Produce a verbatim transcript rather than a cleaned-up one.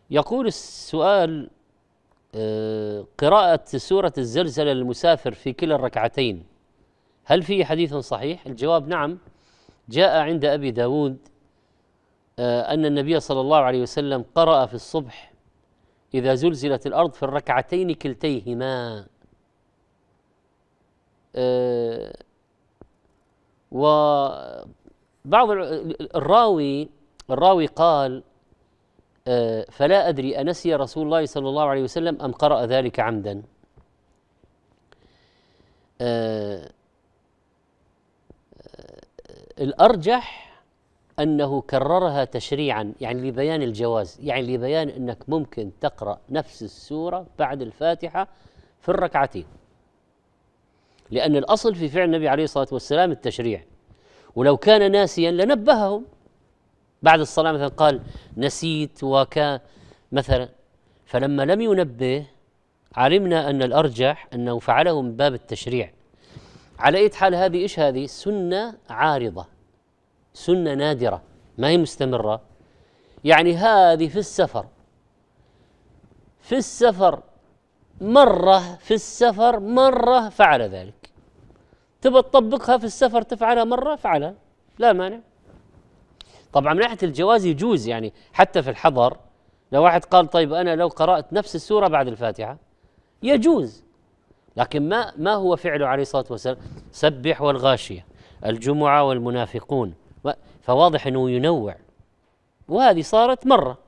يقول السؤال: آه، قراءة سورة الزلزلة للمسافر في كلا الركعتين هل فيه حديث صحيح؟ الجواب: نعم. جاء عند أبي داود آه، أن النبي صلى الله عليه وسلم قرأ في الصبح إذا زلزلت الأرض في الركعتين كلتيهما. آه، وبعض الراوي الراوي قال: آه، فلا أدري أنسي رسول الله صلى الله عليه وسلم أم قرأ ذلك عمدا. آه، الأرجح أنه كررها تشريعا، يعني لبيان الجواز، يعني لبيان أنك ممكن تقرأ نفس السورة بعد الفاتحة في الركعتين، لأن الأصل في فعل النبي عليه الصلاة والسلام التشريع، ولو كان ناسيا لنبههم بعد الصلاة، مثلا قال نسيت وكان مثلا، فلما لم ينبه علمنا أن الأرجح أنه فعله من باب التشريع. على أي حال، هذه إيش؟ هذه سنة عارضة، سنة نادرة، ما هي مستمرة. يعني هذه في السفر في السفر مرة في السفر مرة فعل ذلك، تبى تطبقها في السفر تفعلها مرة فعلها، لا مانع. طبعا من ناحية الجواز يجوز، يعني حتى في الحضر لو واحد قال طيب أنا لو قرأت نفس السورة بعد الفاتحة يجوز، لكن ما ما هو فعله عليه الصلاة والسلام؟ سبح والغاشية، الجمعة والمنافقون، فواضح أنه ينوع، وهذه صارت مرة.